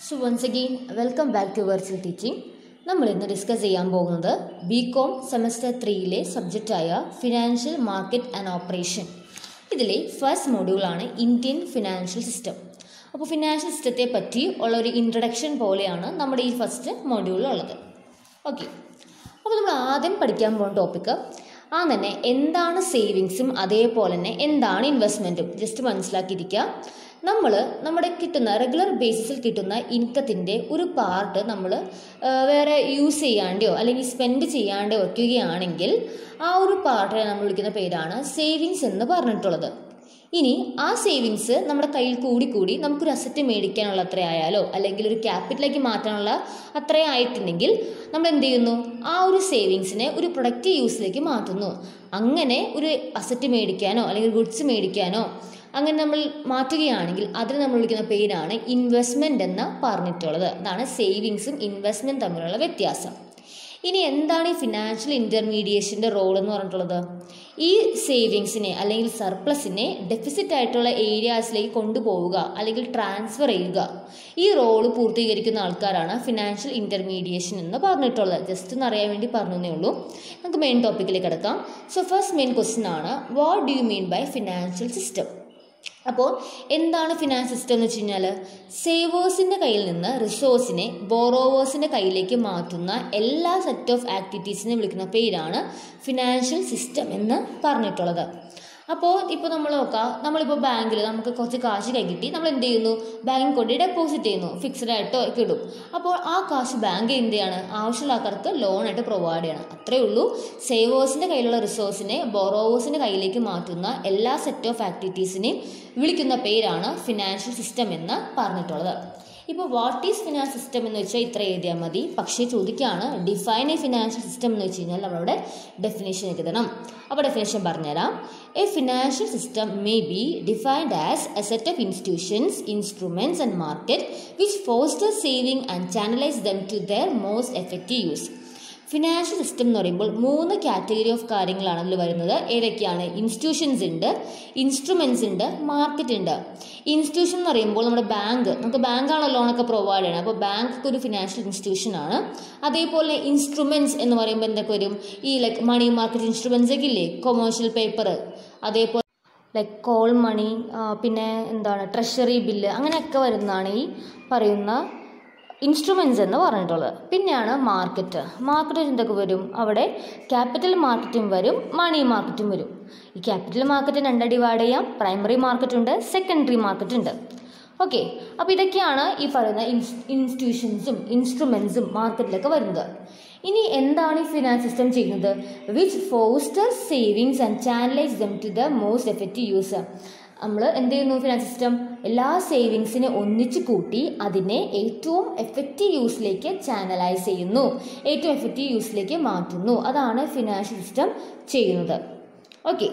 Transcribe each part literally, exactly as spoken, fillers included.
So once again, welcome back to Virtual Teaching. നമ്മൾ ഇന്ന് discuss ചെയ്യാൻ പോകുന്നത് ബി കോം സെമസ്റ്റർ ത്രീയിലെ സബ്ജക്റ്റായ ഫിനാൻഷ്യൽ മാർക്കറ്റ് ആൻഡ് ഓപ്പറേഷൻ. ഇതിലെ ഫസ്റ്റ് മോഡ്യൂളാണ് ഇന്ത്യൻ ഫിനാൻഷ്യൽ സിസ്റ്റം. അപ്പോൾ ഫിനാൻഷ്യൽ സിസ്റ്റത്തെ പറ്റി ഉള്ള ഒരു ഇൻട്രഡക്ഷൻ പോലെയാണ് നമ്മുടെ ഈ ഫസ്റ്റ് മോഡ്യൂളിലുള്ളത്. ഓക്കെ, അപ്പോൾ നമ്മൾ ആദ്യം പഠിക്കാൻ പോകുന്ന ടോപ്പിക്ക് ആ തന്നെ എന്താണ് സേവിങ്സും അതേപോലെ തന്നെ എന്താണ് ഇൻവെസ്റ്റ്മെൻറ്റും ജസ്റ്റ് മനസ്സിലാക്കിയിരിക്കുക. നമ്മൾ നമ്മുടെ കിട്ടുന്ന റെഗുലർ ബേസിസിൽ കിട്ടുന്ന ഇൻകത്തിൻ്റെ ഒരു പാർട്ട് നമ്മൾ വേറെ യൂസ് ചെയ്യാണ്ടോ അല്ലെങ്കിൽ സ്പെൻഡ് ചെയ്യാണ്ടോ വയ്ക്കുകയാണെങ്കിൽ ആ ഒരു പാർട്ടിനെ നമ്മൾ വിളിക്കുന്ന പേരാണ് സേവിങ്സ് എന്ന് പറഞ്ഞിട്ടുള്ളത്. ഇനി ആ സേവിങ്സ് നമ്മുടെ കയ്യിൽ കൂടി കൂടി നമുക്കൊരു അസറ്റ് മേടിക്കാനുള്ള അത്ര ആയാലോ അല്ലെങ്കിൽ ഒരു ക്യാപിറ്റലിലേക്ക് മാറ്റാനുള്ള അത്ര ആയിട്ടുണ്ടെങ്കിൽ നമ്മൾ എന്ത് ചെയ്യുന്നു, ആ ഒരു സേവിങ്സിനെ ഒരു പ്രൊഡക്റ്റ് യൂസിലേക്ക് മാറ്റുന്നു. അങ്ങനെ ഒരു അസറ്റ് മേടിക്കാനോ അല്ലെങ്കിൽ ഗുഡ്സ് മേടിക്കാനോ അങ്ങനെ നമ്മൾ മാറ്റുകയാണെങ്കിൽ അതിന് നമ്മൾ വിളിക്കുന്ന പേരാണ് ഇൻവെസ്റ്റ്മെൻറ്റ് എന്ന് പറഞ്ഞിട്ടുള്ളത്. അതാണ് സേവിങ്സും ഇൻവെസ്റ്റ്മെൻറ്റ് തമ്മിലുള്ള വ്യത്യാസം. ഇനി എന്താണ് ഈ ഫിനാൻഷ്യൽ ഇൻ്റർമീഡിയേഷൻ്റെ റോൾ എന്ന് പറഞ്ഞിട്ടുള്ളത്? ഈ സേവിങ്സിനെ അല്ലെങ്കിൽ സർപ്ലസിനെ ഡെഫിസിറ്റ് ആയിട്ടുള്ള ഏരിയാസിലേക്ക് കൊണ്ടുപോവുക അല്ലെങ്കിൽ ട്രാൻസ്ഫർ ചെയ്യുക, ഈ റോള് പൂർത്തീകരിക്കുന്ന ആൾക്കാരാണ് ഫിനാൻഷ്യൽ ഇൻ്റർമീഡിയേഷൻ എന്ന് പറഞ്ഞിട്ടുള്ളത്. ജസ്റ്റ് ഒന്ന് അറിയാൻ വേണ്ടി പറഞ്ഞേ ഉള്ളൂ. നമുക്ക് മെയിൻ ടോപ്പിക്കിലേക്ക് കിടക്കാം. സോ ഫസ്റ്റ് മെയിൻ ക്വസ്റ്റ്യൻ ആണ്, what do you mean by financial system? അപ്പോൾ എന്താണ് ഫിനാൻസ് സിസ്റ്റം എന്ന് വെച്ച് കഴിഞ്ഞാൽ സേവേഴ്സിൻ്റെ കയ്യിൽ നിന്ന് റിസോഴ്സിനെ ബോറോവേഴ്സിൻ്റെ കയ്യിലേക്ക് മാറ്റുന്ന എല്ലാ സെറ്റ് ഓഫ് ആക്ടിവിറ്റീസിനെ വിളിക്കുന്ന പേരാണ് ഫിനാൻഷ്യൽ സിസ്റ്റം എന്ന് പറഞ്ഞിട്ടുള്ളത്. അപ്പോൾ ഇപ്പോൾ നമ്മൾ നോക്കാം, നമ്മളിപ്പോൾ ബാങ്കിൽ നമുക്ക് കുറച്ച് കാശ് കൈ കിട്ടി, നമ്മൾ എന്ത് ചെയ്യുന്നു, ബാങ്കിൽ കൊണ്ട് ഡെപ്പോസിറ്റ് ചെയ്യുന്നു, ഫിക്സഡ് ആയിട്ടോ ഒക്കെ ഇടും. അപ്പോൾ ആ കാശ് ബാങ്ക് എന്ത് ചെയ്യാണ്, ആവശ്യമുള്ള ആൾക്കാർക്ക് ലോണായിട്ട് പ്രൊവൈഡ് ചെയ്യണം. അത്രയേ ഉള്ളൂ. സേവേഴ്സിൻ്റെ കയ്യിലുള്ള റിസോഴ്സിനെ ബോറോവേഴ്സിൻ്റെ കയ്യിലേക്ക് മാറ്റുന്ന എല്ലാ സെറ്റ് ഓഫ് ആക്ടിവിറ്റീസിനെയും വിളിക്കുന്ന പേരാണ് ഫിനാൻഷ്യൽ സിസ്റ്റം എന്ന് പറഞ്ഞിട്ടുള്ളത്. ഇപ്പോൾ വാട്ട് ഈസ് ഫിനാൻസ് സിസ്റ്റം എന്ന് വെച്ചാൽ ഇത്ര എഴുതിയാൽ മതി. പക്ഷേ ചോദിക്കുകയാണ് ഡിഫൈൻ എ ഫിനാൻഷ്യൽ സിസ്റ്റം എന്ന് വെച്ച് കഴിഞ്ഞാൽ നമ്മളവിടെ ഡെഫിനേഷൻ എഴുതണം. അപ്പോൾ ഡെഫിനേഷൻ പറഞ്ഞുതരാം. A financial system may be defined as a set of institutions, instruments and market which foster saving and channelise them to their most effective use. Financial system എന്ന് പറയുമ്പോൾ മൂന്ന് കാറ്റഗറി ഓഫ് കാര്യങ്ങളാണ് അതിൽ വരുന്നത്. ഏതൊക്കെയാണ്? ഇൻസ്റ്റിറ്റ്യൂഷൻസ് ഉണ്ട്, instruments ഉണ്ട്, market ഉണ്ട്. ഇൻസ്റ്റിറ്റ്യൂഷൻ എന്ന് പറയുമ്പോൾ നമ്മുടെ ബാങ്ക്, നമുക്ക് ബാങ്കാണല്ലോ ലോണൊക്കെ പ്രൊവൈഡ് ചെയ്യണം. അപ്പോൾ ബാങ്ക് ഒരു ഫിനാൻഷ്യൽ ഇൻസ്റ്റിറ്റ്യൂഷൻ ആണ്. അതേപോലെ ഇൻസ്ട്രുമെൻറ്റ്സ് എന്ന് പറയുമ്പോൾ എന്തൊക്കെ വരും? ഈ ലൈക്ക് മണി മാർക്കറ്റ് ഇൻസ്ട്രുമെൻറ്റ്സ് ഒക്കെ ഇല്ലേ, കൊമേഴ്ഷ്യൽ പേപ്പർ, അതേപോലെ ലൈക്ക് കോൾ മണി, പിന്നെ എന്താണ് ട്രഷറി ബില്ല്, അങ്ങനെയൊക്കെ വരുന്നതാണ് ഈ പറയുന്ന ഇൻസ്ട്രുമെൻറ്റ്സ് എന്ന് പറഞ്ഞിട്ടുള്ളത്. പിന്നെയാണ് മാർക്കറ്റ്. മാർക്കറ്റ് എന്തൊക്കെ വരും? അവിടെ ക്യാപിറ്റൽ മാർക്കറ്റും വരും, മണി മാർക്കറ്റും വരും. ഈ ക്യാപിറ്റൽ മാർക്കറ്റ് രണ്ട് ഡിവൈഡ് ചെയ്യാം. പ്രൈമറി മാർക്കറ്റ് ഉണ്ട്, സെക്കൻഡറി മാർക്കറ്റ് ഉണ്ട്. ഓക്കെ, അപ്പോൾ ഇതൊക്കെയാണ് ഈ പറയുന്ന ഇൻസ് ഇൻസ്റ്റിറ്റ്യൂഷൻസും ഇൻസ്ട്രുമെൻറ്റ്സും മാർക്കറ്റിലൊക്കെ വരുന്നത്. ഇനി എന്താണ് ഈ ഫിനാൻസ് സിസ്റ്റം ചെയ്യുന്നത്? Which foster savings and channelise them to the most effective user. നമ്മൾ എന്ത് ചെയ്യുന്നു? ഫിനാൻസ് സിസ്റ്റം എല്ലാ സേവിങ്സിനെ ഒന്നിച്ച് കൂട്ടി അതിനെ ഏറ്റവും എഫക്റ്റീവ് യൂസിലേക്ക് ചാനലൈസ് ചെയ്യുന്നു, ഏറ്റവും എഫക്റ്റീവ് യൂസിലേക്ക് മാറ്റുന്നു. അതാണ് ഫിനാൻഷ്യൽ സിസ്റ്റം ചെയ്യുന്നത്. ഓക്കെ,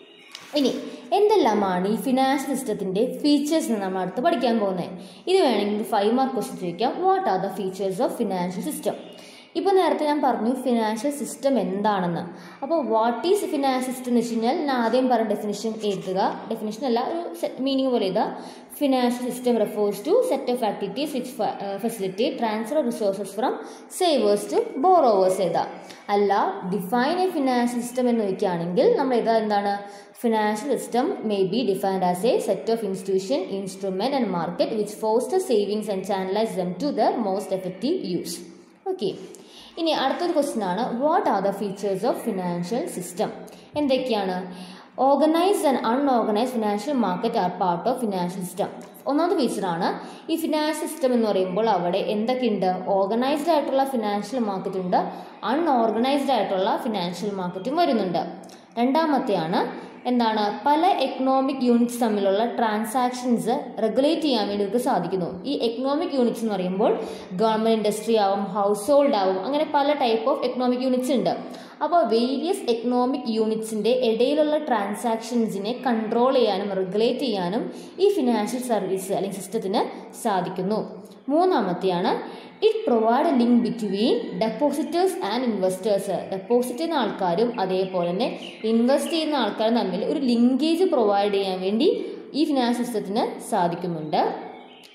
ഇനി എന്തെല്ലാമാണ് ഈ ഫിനാൻഷ്യൽ സിസ്റ്റത്തിൻ്റെ ഫീച്ചേഴ്സ് എന്ന് നമ്മൾ അടുത്ത് പഠിക്കാൻ പോകുന്നത്. ഇത് വേണമെങ്കിൽ ഫൈവ് മാർക്ക് ക്വസ്റ്റ്യൻ ചോദിക്കാം. What are the features of financial system? ഇപ്പോൾ നേരത്തെ ഞാൻ പറഞ്ഞു ഫിനാൻഷ്യൽ സിസ്റ്റം എന്താണെന്ന്. അപ്പോൾ വാട്ട് ഈസ് ഫിനാൻഷ്യൽ സിസ്റ്റം എന്ന് വെച്ച് കഴിഞ്ഞാൽ ഞാൻ ആദ്യം പറഞ്ഞ ഡെഫിനിഷൻ എഴുതുക. ഡെഫിനിഷൻ അല്ല, ഒരു മീനിങ് പോലെ എഴുതുക. Financial system refers to set of activities which facilitate transfer of resources from savers to borrowers എഴുതുക. അല്ല, ഡിഫൈൻ എ ഫിനാൻഷ്യൽ സിസ്റ്റം എന്ന് ചോദിക്കുകയാണെങ്കിൽ നമ്മൾ എഴുതുക എന്താണ്? Financial system may be defined as a set of institution, instrument and market which foster savings and channelise them to the most effective use. Okay, ഇനി അടുത്തൊരു question ആണ്, what are the features of financial system? എന്തൊക്കെയാണ്? Organised and unorganised financial market are part of financial system. ഒന്നാമത്തെ ഫീച്ചറാണ് ഈ financial system എന്ന് പറയുമ്പോൾ അവിടെ എന്തൊക്കെയുണ്ട്? ഓർഗനൈസ്ഡ് ആയിട്ടുള്ള ഫിനാൻഷ്യൽ മാർക്കറ്റ് ഉണ്ട്, അൺഓർഗനൈസ്ഡ് ആയിട്ടുള്ള ഫിനാൻഷ്യൽ മാർക്കറ്റും വരുന്നുണ്ട്. രണ്ടാമത്തെയാണ് എന്താണ്? പല എക്കണോമിക് യൂണിറ്റ്സ് തമ്മിലുള്ള ട്രാൻസാക്ഷൻസ് റെഗുലേറ്റ് ചെയ്യാൻ വേണ്ടി ഇവർക്ക് സാധിക്കുന്നു. ഈ എക്കണോമിക് യൂണിറ്റ്സ് എന്ന് പറയുമ്പോൾ ഗവൺമെൻറ് ഇൻഡസ്ട്രി ആവും, ഹൗസ് ഹോൾഡ് ആവും, അങ്ങനെ പല ടൈപ്പ് ഓഫ് എക്കണോമിക് യൂണിറ്റ്സ് ഉണ്ട്. അപ്പോൾ വേരിയസ് എക്കണോമിക് യൂണിറ്റ്സിൻ്റെ ഇടയിലുള്ള ട്രാൻസാക്ഷൻസിനെ കൺട്രോൾ ചെയ്യാനും റെഗുലേറ്റ് ചെയ്യാനും ഈ ഫിനാൻഷ്യൽ സർവീസ് അല്ലെങ്കിൽ സിസ്റ്റത്തിന് സാധിക്കുന്നു. മൂന്നാമത്തെയാണ് it provide a link between depositors and investors. Deposit ചെയ്യുന്ന ആൾക്കാരും അതേപോലെ തന്നെ ഇൻവെസ്റ്റ് ചെയ്യുന്ന ആൾക്കാരും തമ്മിൽ ഒരു ലിങ്കേജ് പ്രൊവൈഡ് ചെയ്യാൻ വേണ്ടി ഈ ഫിനാൻഷ്യൽ സിസ്റ്റത്തിന് സാധിക്കുന്നുണ്ട്.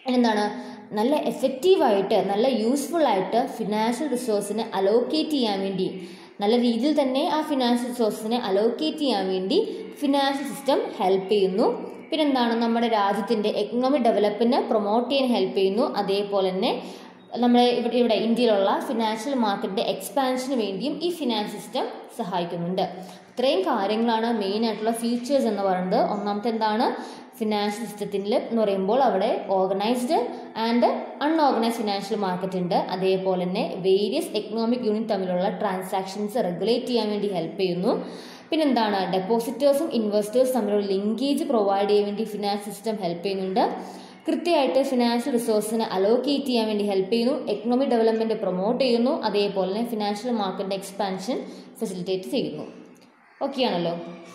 എന്താണ് നല്ല എഫക്റ്റീവായിട്ട് നല്ല യൂസ്ഫുൾ ആയിട്ട് ഫിനാൻഷ്യൽ റിസോഴ്സിനെ അലോക്കേറ്റ് ചെയ്യാൻ വേണ്ടി നല്ല രീതിയിൽ തന്നെ ആ ഫിനാൻഷ്യൽ റിസോഴ്സിനെ അലോക്കേറ്റ് ചെയ്യാൻ വേണ്ടി ഫിനാൻഷ്യൽ സിസ്റ്റം ഹെൽപ്പ് ചെയ്യുന്നു. പിന്നെന്താണ് നമ്മുടെ രാജ്യത്തിൻ്റെ എക്കണോമിക് ഡെവലപ്മെൻറ്റിനെ പ്രൊമോട്ട് ചെയ്യാൻ ഹെൽപ്പ് ചെയ്യുന്നു. അതേപോലെ തന്നെ നമ്മുടെ ഇവിടെ ഇവിടെ ഇന്ത്യയിലുള്ള ഫിനാൻഷ്യൽ മാർക്കറ്റിൻ്റെ എക്സ്പാൻഷന് വേണ്ടിയും ഈ ഫിനാൻഷ്യൽ സിസ്റ്റം സഹായിക്കുന്നുണ്ട്. ഇത്രയും കാര്യങ്ങളാണ് മെയിൻ ആയിട്ടുള്ള ഫീച്ചേഴ്സ് എന്ന് പറയുന്നത്. ഒന്നാമത്തെ എന്താണ് ഫിനാൻഷ്യൽ സിസ്റ്റത്തിൽ എന്ന് പറയുമ്പോൾ അവിടെ organised and unorganised financial market ഉണ്ട്. അതേപോലെ തന്നെ വേരിയസ് എക്കണോമിക് യൂണിറ്റ് തമ്മിലുള്ള ട്രാൻസാക്ഷൻസ് റെഗുലേറ്റ് ചെയ്യാൻ വേണ്ടി ഹെൽപ്പ് ചെയ്യുന്നു. പിന്നെന്താണ് ഡെപ്പോസിറ്റേഴ്സും ഇൻവെസ്റ്റേഴ്സും തമ്മിലുള്ള ലിങ്കേജ് പ്രൊവൈഡ് ചെയ്യാൻ വേണ്ടി ഫിനാൻഷ്യൽ സിസ്റ്റം ഹെൽപ്പ് ചെയ്യുന്നുണ്ട്. കൃത്യമായിട്ട് ഫിനാൻഷ്യൽ റിസോഴ്സിനെ അലോക്കേറ്റ് ചെയ്യാൻ വേണ്ടി ഹെൽപ്പ് ചെയ്യുന്നു. എക്കണോമിക് ഡെവലപ്മെൻറ്റ് പ്രൊമോട്ട് ചെയ്യുന്നു. അതേപോലെ തന്നെ ഫിനാൻഷ്യൽ മാർക്കറ്റിൻ്റെ എക്സ്പാൻഷൻ ഫെസിലിറ്റേറ്റ് ചെയ്യുന്നു. ഓക്കെ ആണല്ലോ.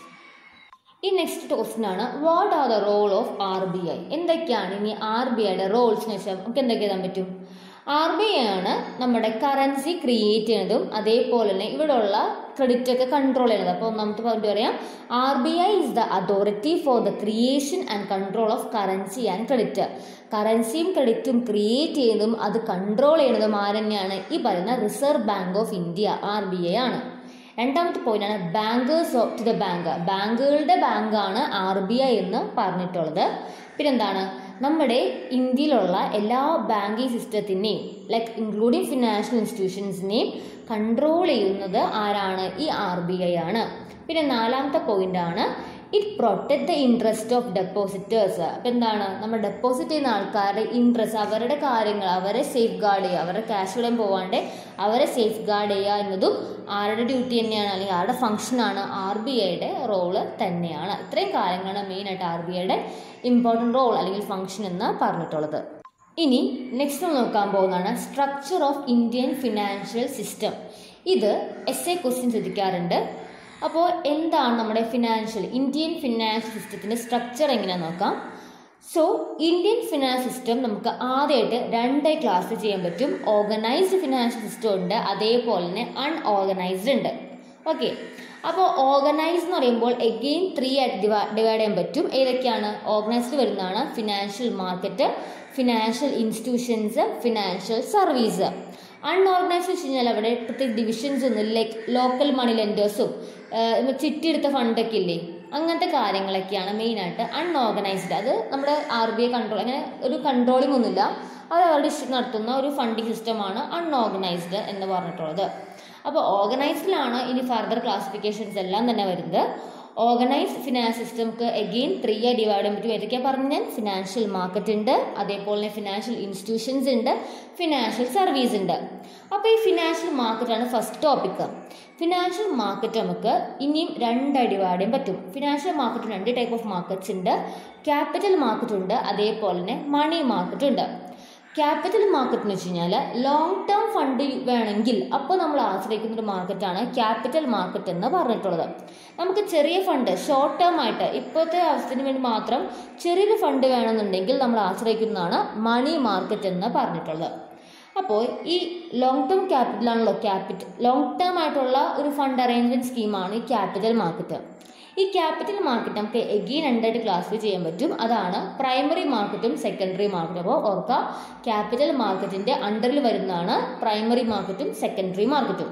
ഈ നെക്സ്റ്റ് ക്വസ്റ്റ്യൻ ആണ് what are the role of R B I. എന്തൊക്കെയാണ് ഇനി ആർ ബി ഐയുടെ റോൾസിന് വെച്ചാൽ നമുക്ക് എന്തൊക്കെ എഴുതാൻ പറ്റും? ആർ ബി ഐ ആണ് നമ്മുടെ കറൻസി ക്രിയേറ്റ് ചെയ്യുന്നതും അതേപോലെ തന്നെ ഇവിടെയുള്ള ക്രെഡിറ്റ് ഒക്കെ കൺട്രോൾ ചെയ്യുന്നത്. അപ്പോൾ ഒന്നാമത്തെ പോയിന്റ് പറയാം, R B I is the authority for the creation and control of currency and credit. കറൻസിയും ക്രെഡിറ്റും ക്രിയേറ്റ് ചെയ്യുന്നതും അത് കൺട്രോൾ ചെയ്യുന്നതും ആരെന്നെയാണ്? ഈ പറയുന്ന reserve bank of India, R B I ആണ്. രണ്ടാമത്തെ പോയിന്റ് ആണ് bankers of to the bank. ബാങ്കുകളുടെ ബാങ്കാണ് ആർ ബി ഐ എന്ന് പറഞ്ഞിട്ടുള്ളത്. പിന്നെന്താണ് നമ്മുടെ ഇന്ത്യയിലുള്ള എല്ലാ ബാങ്കിങ് സിസ്റ്റത്തിനെയും ലൈക്ക് ഇൻക്ലൂഡിങ് ഫിനാൻഷ്യൽ ഇൻസ്റ്റിറ്റ്യൂഷൻസിനെയും കൺട്രോൾ ചെയ്യുന്നത് ആരാണ്? ഈ ആർ ബി ഐ ആണ്. പിന്നെ നാലാമത്തെ പോയിന്റ് ആണ് it protect the interest of depositors. അപ്പം എന്താണ് നമ്മൾ ഡെപ്പോസിറ്റ് ചെയ്യുന്ന ആൾക്കാരുടെ ഇൻട്രസ്റ്റ്, അവരുടെ കാര്യങ്ങൾ അവരെ സേഫ് ഗാർഡ് ചെയ്യുക, അവരുടെ ക്യാഷ് ഇടാൻ പോവാണ്ട് അവരെ സേഫ് ഗാർഡ് ചെയ്യുക എന്നതും ആരുടെ ഡ്യൂട്ടി തന്നെയാണ്, അല്ലെങ്കിൽ ആരുടെ ഫംഗ്ഷനാണ്? ആർ ബി ഐയുടെ റോള് തന്നെയാണ്. ഇത്രയും കാര്യങ്ങളാണ് മെയിനായിട്ട് ആർ ബി ഐയുടെ ഇമ്പോർട്ടൻറ്റ് റോൾ അല്ലെങ്കിൽ ഫംഗ്ഷൻ എന്ന് പറഞ്ഞിട്ടുള്ളത്. ഇനി നെക്സ്റ്റ് നമ്മൾ നോക്കാൻ പോകുന്നതാണ് structure of Indian financial system. ഇത് എസ് എ ക്വസ്റ്റ്യൻ ചോദിക്കാറുണ്ട്. അപ്പോൾ എന്താണ് നമ്മുടെ ഫിനാൻഷ്യൽ ഇന്ത്യൻ ഫിനാൻഷ്യൽ സിസ്റ്റത്തിൻ്റെ സ്ട്രക്ചർ എങ്ങനെയാണെന്ന് നോക്കാം. സോ ഇന്ത്യൻ ഫിനാൻസ് സിസ്റ്റം നമുക്ക് ആദ്യമായിട്ട് രണ്ടായി ക്ലാസ് ചെയ്യാൻ പറ്റും. ഓർഗനൈസ്ഡ് ഫിനാൻഷ്യൽ സിസ്റ്റം ഉണ്ട്, അതേപോലെ തന്നെ അൺഓർഗനൈസ്ഡ് ഉണ്ട്. ഓക്കെ, അപ്പോൾ ഓർഗനൈസ്ഡ് എന്ന് പറയുമ്പോൾ എഗെയിൻ ത്രീ ആയിട്ട് ഡിവൈ ഡിവൈഡ് ചെയ്യാൻ പറ്റും. ഏതൊക്കെയാണ് ഓർഗനൈസ്ഡ് വരുന്നതാണ്? Financial market, financial institutions, financial service. Unorganised വെച്ച് കഴിഞ്ഞാൽ അവിടെ പ്രത്യേക ഡിവിഷൻസ് ഒന്നും ലൈക്ക് ലോക്കൽ മണി ലെൻഡേഴ്സും ചിട്ടിയെടുത്ത ഫണ്ടൊക്കെ ഇല്ലേ, അങ്ങനത്തെ കാര്യങ്ങളൊക്കെയാണ് മെയിനായിട്ട് അൺഓർഗനൈസ്ഡ്. അത് നമ്മുടെ ആർ ബി ഐ കൺട്രോൾ, അങ്ങനെ ഒരു കൺട്രോളിംഗ് ഒന്നുമില്ല, അത് അവരുടെ ഇഷ്ടം നടത്തുന്ന ഒരു ഫണ്ടിങ് സിസ്റ്റമാണ് അൺഓർഗനൈസ്ഡ് എന്ന് പറഞ്ഞിട്ടുള്ളത്. അപ്പോൾ ഓർഗനൈസ്ഡിലാണ് ഇനി ഫർദർ ക്ലാസിഫിക്കേഷൻസ് എല്ലാം തന്നെ വരുന്നത്. ഓർഗനൈസ്ഡ് ഫിനാൻസ് സിസ്റ്റംക്ക് എഗെയിൻ ത്രീ ആയി ഡിവൈഡ് ചെയ്യാൻ പറ്റും. ഏതൊക്കെയാണ് പറഞ്ഞു ഞാൻ? ഫിനാൻഷ്യൽ മാർക്കറ്റ് ഉണ്ട്, അതേപോലെ തന്നെ ഫിനാൻഷ്യൽ ഇൻസ്റ്റിറ്റ്യൂഷൻസ് ഉണ്ട്, ഫിനാൻഷ്യൽ സർവീസ് ഉണ്ട്. അപ്പോൾ ഈ ഫിനാൻഷ്യൽ മാർക്കറ്റാണ് ഫസ്റ്റ് ടോപ്പിക്ക്. ഫിനാൻഷ്യൽ മാർക്കറ്റ് നമുക്ക് ഇനിയും രണ്ടായി ഡിവൈഡ് ചെയ്യാൻ പറ്റും. ഫിനാൻഷ്യൽ മാർക്കറ്റ് രണ്ട് ടൈപ്പ് ഓഫ് മാർക്കറ്റ്സ് ഉണ്ട്. ക്യാപിറ്റൽ മാർക്കറ്റ് ഉണ്ട്, അതേപോലെ തന്നെ മണി മാർക്കറ്റ് ഉണ്ട്. ക്യാപിറ്റൽ മാർക്കറ്റ് എന്ന് വെച്ച് കഴിഞ്ഞാൽ ലോങ് ടേം ഫണ്ട് വേണമെങ്കിൽ അപ്പോൾ നമ്മൾ ആശ്രയിക്കുന്ന ഒരു മാർക്കറ്റാണ് ക്യാപിറ്റൽ മാർക്കറ്റ് എന്ന് പറഞ്ഞിട്ടുള്ളത്. നമുക്ക് ചെറിയ ഫണ്ട് ഷോർട്ട് ടേം ആയിട്ട് ഇപ്പോഴത്തെ അവസ്ഥയ്ക്ക് വേണ്ടി മാത്രം ചെറിയൊരു ഫണ്ട് വേണമെന്നുണ്ടെങ്കിൽ നമ്മൾ ആശ്രയിക്കുന്നതാണ് മണി മാർക്കറ്റ് എന്ന് പറഞ്ഞിട്ടുള്ളത്. അപ്പോൾ ഈ ലോങ് ടേം ക്യാപിറ്റലാണല്ലോ ക്യാപിറ്റൽ ലോങ് ടേം ആയിട്ടുള്ള ഒരു ഫണ്ട് അറേഞ്ച്മെൻറ്റ് സ്കീമാണ് ഈ ക്യാപിറ്റൽ മാർക്കറ്റ്. ഈ ക്യാപിറ്റൽ മാർക്കറ്റ് നമുക്ക് എഗെയിൻ രണ്ടായിട്ട് ക്ലാസിഫൈ ചെയ്യാൻ പറ്റും. അതാണ് പ്രൈമറി മാർക്കറ്റും സെക്കൻഡറി മാർക്കറ്റും. അപ്പോൾ ഓർക്കുക, ക്യാപിറ്റൽ മാർക്കറ്റിൻ്റെ അണ്ടറിൽ വരുന്നതാണ് പ്രൈമറി മാർക്കറ്റും സെക്കൻഡറി മാർക്കറ്റും.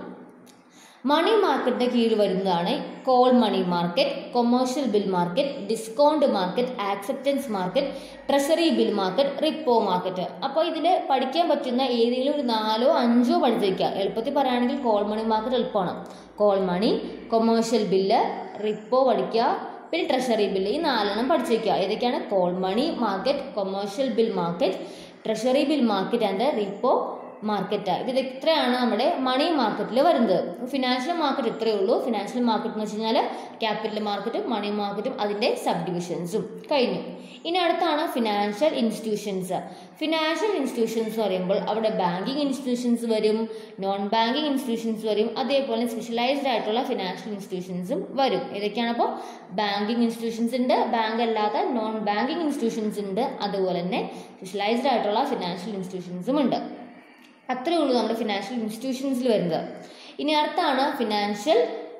മണി മാർക്കറ്റിൻ്റെ കീഴിൽ വരുന്നതാണ് call money market, commercial bill market, discount market, acceptance market, treasury bill market, repo market. അപ്പോൾ ഇതിൽ പഠിക്കാൻ പറ്റുന്ന ഏതെങ്കിലും ഒരു നാലോ അഞ്ചോ പഠിച്ചിരിക്കുക. എളുപ്പത്തിൽ പറയുകയാണെങ്കിൽ കോൾ മണി മാർക്കറ്റ് എളുപ്പമാണ്. Call money, commercial bill, repo പഠിക്കുക, പിന്നെ ട്രഷറി ബില്ല്. ഈ നാലെണ്ണം പഠിച്ചിരിക്കുക. ഏതൊക്കെയാണ്? Call money market, commercial bill market, treasury bill market and repo market. ഇത് ഇത്രയാണ് നമ്മുടെ മണി മാർക്കറ്റിൽ വരുന്നത്. ഫിനാൻഷ്യൽ മാർക്കറ്റ് ഇത്രയേ ഉള്ളൂ. ഫിനാൻഷ്യൽ മാർക്കറ്റ് എന്ന് വെച്ച് കഴിഞ്ഞാൽ ക്യാപിറ്റൽ മാർക്കറ്റും മണി മാർക്കറ്റും അതിൻ്റെ സബ് ഡിവിഷൻസും കഴിഞ്ഞു. ഇനി അടുത്താണ് ഫിനാൻഷ്യൽ ഇൻസ്റ്റിറ്റ്യൂഷൻസ്. ഫിനാൻഷ്യൽ ഇൻസ്റ്റിറ്റ്യൂഷൻസ് എന്ന് പറയുമ്പോൾ അവിടെ ബാങ്കിങ് ഇൻസ്റ്റിറ്റ്യൂഷൻസ് വരും, നോൺ ബാങ്കിങ് ഇൻസ്റ്റിറ്റ്യൂഷൻസ് വരും, അതേപോലെ സ്പെഷ്യലൈസ്ഡ് ആയിട്ടുള്ള ഫിനാൻഷ്യൽ ഇൻസ്റ്റിറ്റ്യൂഷൻസും വരും. ഏതൊക്കെയാണ്? അപ്പോൾ ബാങ്കിങ് ഇൻസ്റ്റിറ്റ്യൂഷൻസ് ഉണ്ട്, ബാങ്ക് അല്ലാത്ത നോൺ ബാങ്കിങ് ഇൻസ്റ്റിറ്റ്യൂഷൻസ് ഉണ്ട്, അതുപോലെ തന്നെ സ്പെഷ്യലൈസ്ഡ് ആയിട്ടുള്ള ഫിനാൻഷ്യൽ ഇൻസ്റ്റിറ്റ്യൂഷൻസും ഉണ്ട്. അത്രയേ ഉള്ളൂ നമ്മുടെ ഫിനാൻഷ്യൽ ഇൻസ്റ്റിറ്റ്യൂഷൻസിൽ വരുന്നത്. ഇനി അടുത്താണ് ഫിനാൻഷ്യൽ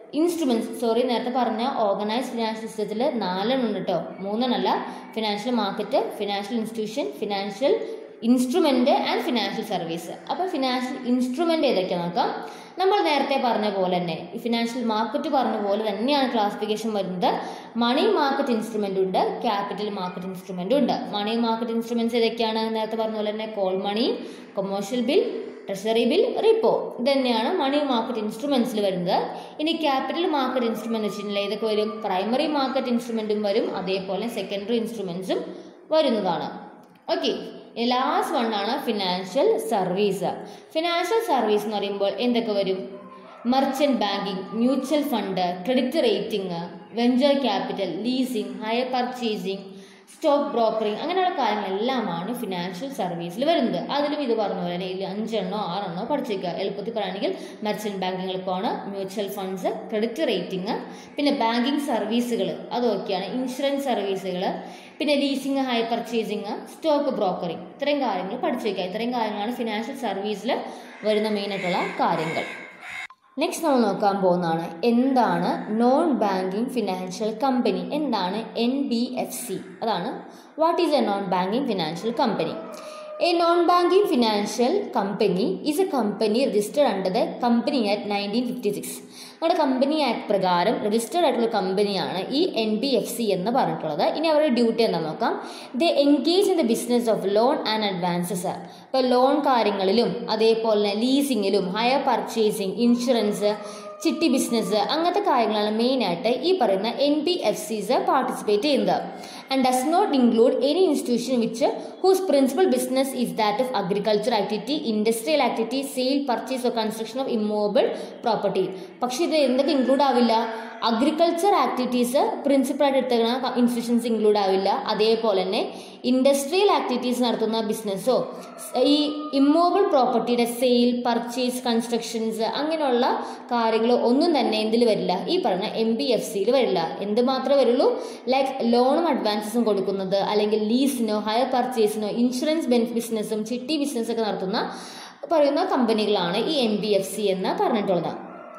ഇൻസ്ട്രുമെന്റ്സ് സോറി നേരത്തെ പറഞ്ഞ ഓർഗനൈസ്ഡ് ഫിനാൻഷ്യൽ സിസ്റ്റത്തിൽ നാലെണ്ണം ഉണ്ട് കേട്ടോ, മൂന്നെണ്ണല്ല. Financial market, financial institution, financial instrument and financial service. അപ്പോൾ ഫിനാൻഷ്യൽ ഇൻസ്ട്രുമെന്റ് ഏതൊക്കെയാ നോക്കാം. നമ്മൾ നേരത്തെ പറഞ്ഞ പോലെ തന്നെ ഈ ഫിനാൻഷ്യൽ മാർക്കറ്റ് പറഞ്ഞ പോലെ തന്നെയാണ് ക്ലാസിഫിക്കേഷൻ വരുന്നത്. മണി മാർക്കറ്റ് ഇൻസ്ട്രുമെന്റ് ഉണ്ട്, ക്യാപിറ്റൽ മാർക്കറ്റ് ഇൻസ്ട്രുമെന്റ് ഉണ്ട്. മണി മാർക്കറ്റ് ഇൻസ്ട്രുമെന്റ്സ് ഏതൊക്കെയാണ്? നേരത്തെ പറഞ്ഞ പോലെ തന്നെ call money, commercial bill, treasury bill, repo, ഇത് തന്നെയാണ് മണി മാർക്കറ്റ് ഇൻസ്ട്രുമെന്റ്സിൽ വരുന്നത്. ഇനി ക്യാപിറ്റൽ മാർക്കറ്റ് ഇൻസ്ട്രുമെന്റ് വെച്ചിട്ടുണ്ടെങ്കിൽ ഏതൊക്കെ വരും? പ്രൈമറി മാർക്കറ്റ് ഇൻസ്ട്രുമെന്റും വരും, അതേപോലെ സെക്കൻഡറി ഇൻസ്ട്രുമെന്റ്സും വരുന്നതാണ്. ഓക്കെ, ലാസ്റ്റ് വൺ ആണ് ഫിനാൻഷ്യൽ സർവീസ്. ഫിനാൻഷ്യൽ സർവീസ് എന്ന് പറയുമ്പോൾ എന്തൊക്കെ വരും? Merchant banking, mutual fund, credit rating, venture capital, leasing, hire purchasing, stock brokering, അങ്ങനെയുള്ള കാര്യങ്ങളെല്ലാമാണ് ഫിനാൻഷ്യൽ സർവീസിൽ വരുന്നത്. അതിലും ഇത് പറഞ്ഞ പോലെ ഇതിൽ അഞ്ചെണ്ണോ ആറെണ്ണോ പഠിച്ചേക്കുക. എളുപ്പത്തിൽ പറയുകയാണെങ്കിൽ മെർച്ചന്റ് ബാങ്കിങ് എളുപ്പമാണ്, മ്യൂച്വൽ ഫണ്ട്സ്, ക്രെഡിറ്റ് റേറ്റിംഗ്, പിന്നെ ബാങ്കിങ് സർവീസുകൾ അതൊക്കെയാണ്, ഇൻഷുറൻസ് സർവീസുകൾ, പിന്നെ leasing, hire purchasing, stock brokering, ഇത്രയും കാര്യങ്ങൾ പഠിച്ചേക്കുക. ഇത്രയും കാര്യങ്ങളാണ് ഫിനാൻഷ്യൽ സർവീസിൽ വരുന്ന മെയിനായിട്ടുള്ള കാര്യങ്ങൾ. നെക്സ്റ്റ് നമ്മൾ നോക്കാൻ പോകുന്നതാണ് എന്താണ് നോൺ ബാങ്കിങ് ഫിനാൻഷ്യൽ കമ്പനി, എന്താണ് എൻ ബി എഫ് സി. അതാണ് what is a non banking financial company. A non-banking financial company is a company registered under the Company Act nineteen fifty six. നമ്മുടെ company act പ്രകാരം registered ആയിട്ടുള്ള കമ്പനിയാണ് ഈ N B F C എന്ന് പറഞ്ഞിട്ടുള്ളത്. ഇനി അവരുടെ ഡ്യൂട്ടി എന്താ നോക്കാം. They engage in the business of loan and advances. ഇപ്പോൾ ലോൺ കാര്യങ്ങളിലും അതേപോലെ ലീസിങ്ങിലും ഹയർ പർച്ചേസിങ്, ഇൻഷുറൻസ്, ചിട്ടി ബിസിനസ്, അങ്ങനത്തെ കാര്യങ്ങളാണ് മെയിനായിട്ട് ഈ പറയുന്ന N B F Cs participate ചെയ്യുന്നത്. And does not include any institution which whose principal business is that of agriculture activity, industrial activity, sale, purchase or construction of immovable property. പക്ഷെ ഇത് എന്തൊക്കെ ഇൻക്ലൂഡ് ആവില്ല? അഗ്രികൾച്ചർ ആക്ടിവിറ്റീസ് പ്രിൻസിപ്പലായിട്ട് എടുത്തേക്കുന്ന institutions include ആവില്ല. അതേപോലെ തന്നെ ഇൻഡസ്ട്രിയൽ ആക്ടിവിറ്റീസ് നടത്തുന്ന ബിസിനസ്സോ ഈ ഇമ്മൂവബിൾ പ്രോപ്പർട്ടിയുടെ സെയിൽ, പർച്ചേസ്, കൺസ്ട്രക്ഷൻസ് അങ്ങനെയുള്ള കാര്യങ്ങൾ ഒന്നും തന്നെ എന്തിൽ വരില്ല? ഈ പറഞ്ഞ എം ബി എഫ് സിയിൽ വരില്ല. എന്ത് മാത്രമേ വരുള്ളൂ? ലൈക്ക് ലോണും അഡ്വാൻസസും കൊടുക്കുന്നത്, അല്ലെങ്കിൽ ലീസിനോ ഹയർ പർച്ചേസിനോ ഇൻഷുറൻസ് ബിസിനസ്സും ചിട്ടി ബിസിനസ്സൊക്കെ നടത്തുന്ന പറയുന്ന കമ്പനികളാണ് ഈ എം ബി എഫ് സി എന്ന് പറഞ്ഞിട്ടുള്ളത്.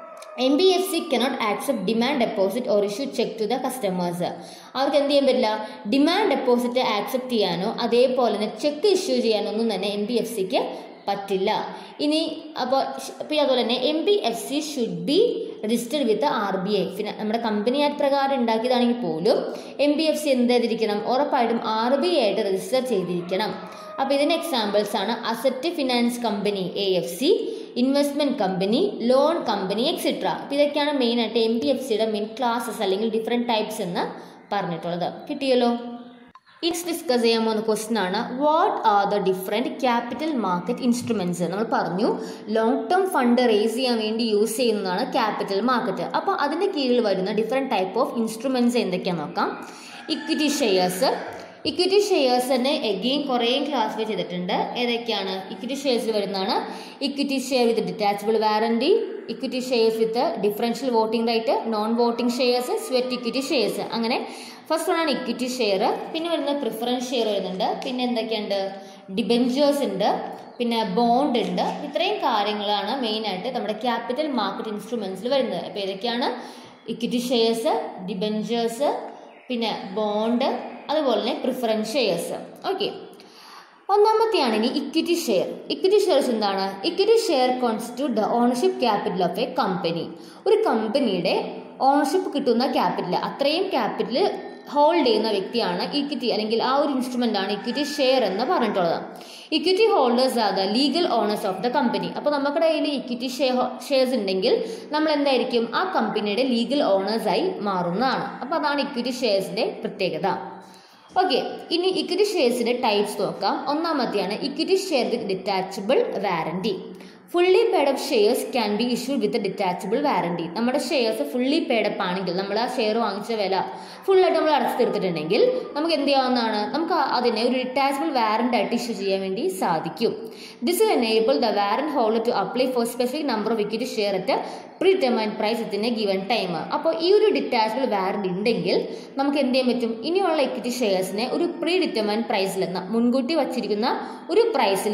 M B F C cannot accept demand deposit or issue cheque to the customers. അവർക്ക് എന്ത് ചെയ്യാൻ പറ്റില്ല? ഡിമാൻഡ് ഡെപ്പോസിറ്റ് ആക്സെപ്റ്റ് ചെയ്യാനോ അതേപോലെ തന്നെ ചെക്ക് ഇഷ്യൂ ചെയ്യാനോ ഒന്നും തന്നെ എം ബി എഫ് സിക്ക് പറ്റില്ല. ഇനി അപ്പോൾ പിന്നെ അതുപോലെ തന്നെ M B F C should be registered with R B I. പിന്നെ നമ്മുടെ കമ്പനി ആക്ട് പ്രകാരം ഉണ്ടാക്കിയതാണെങ്കിൽ പോലും എം ബി എഫ് സി എന്ത് ചെയ്തിരിക്കണം? ഉറപ്പായിട്ടും ആർ ബി ഐ ആയിട്ട് രജിസ്റ്റർ ചെയ്തിരിക്കണം. അപ്പോൾ ഇതിന് എക്സാമ്പിൾസ് ആണ് asset finance company A F C, investment company, loan company, etcetera. അപ്പോൾ ഇതൊക്കെയാണ് മെയിനായിട്ട് എം ബി എഫ് സിയുടെ മെയിൻ ക്ലാസസ് അല്ലെങ്കിൽ ഡിഫറെൻറ്റ് ടൈപ്സ് എന്ന് പറഞ്ഞിട്ടുള്ളത്. കിട്ടിയല്ലോ? ഇറ്റ്സ് ഡിസ്കസ് ചെയ്യാൻ പോകുന്ന ക്വസ്റ്റ്യൻ ആണ് what are the different capital market instruments. നമ്മൾ പറഞ്ഞു ലോങ് ടേം ഫണ്ട് റേസ് ചെയ്യാൻ വേണ്ടി യൂസ് ചെയ്യുന്നതാണ് ക്യാപിറ്റൽ മാർക്കറ്റ്. അപ്പോൾ അതിൻ്റെ കീഴിൽ വരുന്ന ഡിഫറെൻറ്റ് ടൈപ്പ് ഓഫ് ഇൻസ്ട്രുമെൻറ്റ്സ് എന്തൊക്കെയാണെന്ന് നോക്കാം. Equity shares. ഇക്വിറ്റി ഷെയർസ് തന്നെ എഗെയിൻ കുറേ ക്ലാസിഫൈ ചെയ്തിട്ടുണ്ട്. ഏതൊക്കെയാണ് ഇക്വിറ്റി ഷെയർസിൽ വരുന്നതാണ്? Equity share with detachable warranty, equity shares with differential voting right, non voting shares, sweat equity shares. അങ്ങനെ ഫസ്റ്റ് വൺ ആണ് ഇക്വിറ്റി ഷെയർ. പിന്നെ വരുന്നത് പ്രിഫറൻസ് ഷെയർ വരുന്നുണ്ട്. പിന്നെ എന്തൊക്കെയുണ്ട്? ഡിബെഞ്ചേഴ്സ് ഉണ്ട്, പിന്നെ ബോണ്ട് ഉണ്ട്. ഇത്രയും കാര്യങ്ങളാണ് മെയിനായിട്ട് നമ്മുടെ ക്യാപിറ്റൽ മാർക്കറ്റ് ഇൻസ്ട്രുമെൻറ്റ്സിൽ വരുന്നത്. അപ്പോൾ ഏതൊക്കെയാണ്? ഇക്വിറ്റി ഷെയർസ്, ഡിബെഞ്ചേഴ്സ്, പിന്നെ ബോണ്ട്, അതുപോലെ തന്നെ പ്രിഫറൻസ് ഷെയർസ്. ഓക്കെ, ഒന്നാമത്തെയാണെങ്കിൽ ഇക്വിറ്റി ഷെയർ. ഇക്വിറ്റി ഷെയർസ് എന്താണ്? Equity share constitute the ownership capital of a company. ഒരു കമ്പനിയുടെ ഓണർഷിപ്പ് കിട്ടുന്ന ക്യാപിറ്റൽ, അത്രയും ക്യാപിറ്റൽ ഹോൾഡ് ചെയ്യുന്ന വ്യക്തിയാണ് ഇക്വിറ്റി, അല്ലെങ്കിൽ ആ ഒരു ഇൻസ്ട്രുമെന്റ് ആണ് ഇക്വിറ്റി ഷെയർ എന്ന് പറഞ്ഞിട്ടുള്ളത്. Equity holders are the legal owners of the company. അപ്പോൾ നമ്മുടെ കയ്യിൽ ഇക്വിറ്റി ഷെയർസ് ഉണ്ടെങ്കിൽ നമ്മൾ എന്തായിരിക്കും? ആ കമ്പനിയുടെ ലീഗൽ ഓണേഴ്സായി മാറുന്നതാണ്. അപ്പോൾ അതാണ് ഇക്വിറ്റി ഷെയർസിന്റെ പ്രത്യേകത. ഓക്കെ, ഇനി ഇക്വിറ്റി ഷെയർസിന്റെ ടൈപ്സ് നോക്കാം. ഒന്നാമത്തെയാണ് equity share with detachable warranty. Fully paid up shares can be issued with detachable warranty. നമ്മുടെ ഷെയർസ് ഫുള്ളി പേഡപ്പ് ആണെങ്കിൽ, നമ്മൾ ആ ഷെയർ വാങ്ങിച്ച വില ഫുള്ളായിട്ട് നമ്മൾ അടച്ചു തീർത്തിട്ടുണ്ടെങ്കിൽ നമുക്ക് എന്ത് ചെയ്യാവുന്നതാണ്? നമുക്ക് അതിനെ ഒരു ഡിറ്റാച്ചബിൾ വാറണ്ടി ആയിട്ട് ഇഷ്യൂ ചെയ്യാൻ വേണ്ടി സാധിക്കും. This will enable the warrant holder to apply for specific number of equity share at predetermined price within a given time. അപ്പോൾ ഈ ഒരു ഡിറ്റാച്ചബിൾ വാറണ്ടി ഉണ്ടെങ്കിൽ നമുക്ക് എന്ത് ചെയ്യാൻ പറ്റും? ഇനിയുള്ള ഇക്വിറ്റി ഷെയർസിനെ ഒരു പ്രീ ഡിറ്റർമൈൻഡ് പ്രൈസിൽ, മുൻകൂട്ടി വച്ചിരിക്കുന്ന ഒരു പ്രൈസിൽ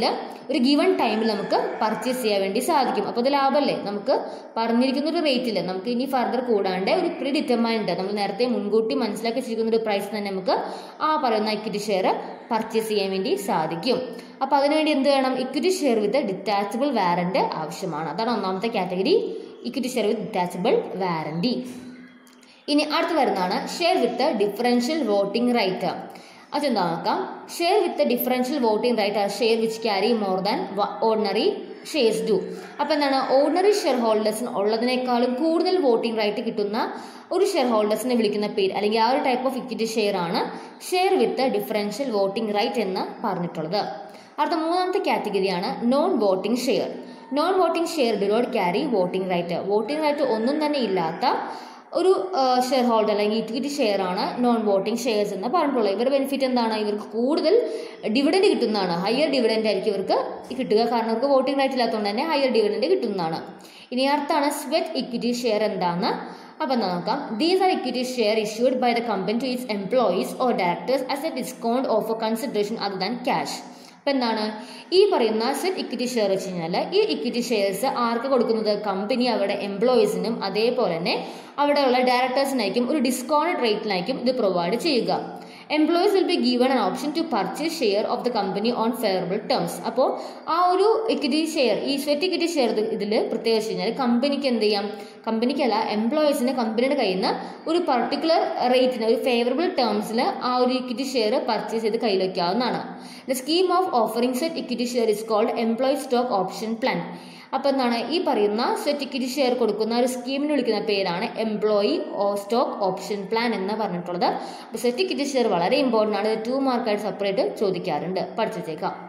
ഒരു ഗിവൺ ടൈമിൽ നമുക്ക് പർച്ചേസ് ചെയ്യാൻ വേണ്ടി സാധിക്കും. അപ്പോൾ അത് ലാഭമല്ലേ? നമുക്ക് പറഞ്ഞിരിക്കുന്ന ഒരു റേറ്റിൽ നമുക്ക് ഇനി ഫർദർ കൂടാണ്ട് ഒരു പ്രീ ഡിറ്റർമൈൻഡ് നമ്മൾ നേരത്തെ മുൻകൂട്ടി മനസ്സിലാക്കി വെച്ചിരിക്കുന്ന ഒരു പ്രൈസ് തന്നെ നമുക്ക് ആ പറയുന്ന ഇക്വിറ്റി ഷെയർ പർച്ചേസ് ചെയ്യാൻ വേണ്ടി സാധിക്കും. അപ്പോൾ അതിനുവേണ്ടി എന്ത് വേണം? Equity share with detachable warrant ആവശ്യമാണ്. അതാണ് ഒന്നാമത്തെ category, equity share with detachable warranty. ഇനി അടുത്ത് വരുന്നതാണ് share with differential voting right. അതെന്താ നോക്കാം. Share with differential voting right are share which carry more than ordinary shares do. അപ്പോൾ എന്താണ്? ഓർഡിനറി ഷെയർ ഹോൾഡേഴ്സിന് ഉള്ളതിനേക്കാളും കൂടുതൽ വോട്ടിംഗ് റൈറ്റ് കിട്ടുന്ന ഒരു ഷെയർ ഹോൾഡേഴ്സിനെ വിളിക്കുന്ന പേര് അല്ലെങ്കിൽ ആ ഒരു ടൈപ്പ് ഓഫ് ഇക്വിറ്റി ഷെയർ ആണ് share with differential voting right എന്ന് പറഞ്ഞിട്ടുള്ളത്. അടുത്ത മൂന്നാമത്തെ കാറ്റഗറിയാണ് non voting share. Non voting share do not carry voting right. Voting right ഒന്നും തന്നെ ഇല്ലാത്ത ഒരു ഷെയർ ഹോൾഡർ അല്ലെങ്കിൽ ഇക്വിറ്റി ഷെയർ ആണ് നോൺ വോട്ടിംഗ് ഷെയർസ് എന്ന് പറഞ്ഞിട്ടുള്ളത്. ഇവരുടെ ബെനിഫിറ്റ് എന്താണ്? ഇവർക്ക് കൂടുതൽ ഡിവിഡൻഡ് കിട്ടുന്നതാണ്. ഹയർ ഡിവിഡൻഡ് ആയിരിക്കും ഇവർക്ക് കിട്ടുക. കാരണം ഇവർക്ക് വോട്ടിംഗ് റൈറ്റ് ഇല്ലാത്തതുകൊണ്ട് തന്നെ ഹയർ ഡിവിഡൻഡ് കിട്ടുന്നതാണ്. ഇനി അടുത്താണ് സ്വെറ്റ് ഇക്വിറ്റി ഷെയർ എന്താന്ന് അപ്പം നോക്കാം. These are equity share issued by the company to its employees or directors as a discount of consideration other than cash. അപ്പം എന്താണ് ഈ പറയുന്ന സെറ്റ് ഇക്വിറ്റി ഷെയർ വെച്ച് കഴിഞ്ഞാൽ ഈ ഇക്വിറ്റി ഷെയർസ് ആർക്ക് കൊടുക്കുന്നത്? കമ്പനി അവരുടെ എംപ്ലോയീസിനും അതേപോലെ തന്നെ അവിടെയുള്ള ഡയറക്ടേഴ്സിനായിരിക്കും ഒരു ഡിസ്കൗണ്ട് റേറ്റിനായിരിക്കും ഇത് പ്രൊവൈഡ് ചെയ്യുക. Employees will be given an option to purchase share of the company on favourable terms. അപ്പോൾ ആ ഒരു ഇക്വിറ്റി ഷെയർ ഈ സ്വെറ്റ് ഇക്വിറ്റി ഷെയർ ഇതിൽ പ്രത്യേകിച്ച് കഴിഞ്ഞാൽ കമ്പനിക്ക് എന്ത് ചെയ്യാം? കമ്പനിക്കല്ല, എംപ്ലോയീസിന് കമ്പനിയുടെ കയ്യിൽ നിന്ന് ഒരു പർട്ടിക്കുലർ റേറ്റിന് ഒരു ഫേവറബിൾ ടേംസിൽ ആ ഒരു ഇക്വിറ്റി ഷെയർ പർച്ചേസ് ചെയ്ത് കയ്യിൽ വയ്ക്കാവുന്നതാണ്. The scheme of offering sweat equity share is called employee stock option plan. അപ്പോൾ എന്താണ് ഈ പറയുന്ന സ്വെറ്റ് ഇക്വിറ്റി ഷെയർ കൊടുക്കുന്ന ഒരു സ്കീമിന് വിളിക്കുന്ന പേരാണ് എംപ്ലോയി സ്റ്റോക്ക് ഓപ്ഷൻ പ്ലാൻ എന്ന് പറഞ്ഞിട്ടുള്ളത്. അപ്പോൾ സ്വെറ്റ് ഇക്വിറ്റി ഷെയർ വളരെ ഇമ്പോർട്ടൻ്റ് ആണ്. ടു മാർക്കായിട്ട് സെപ്പറേറ്റ് ചോദിക്കാറുണ്ട്, പഠിച്ചേക്കാം.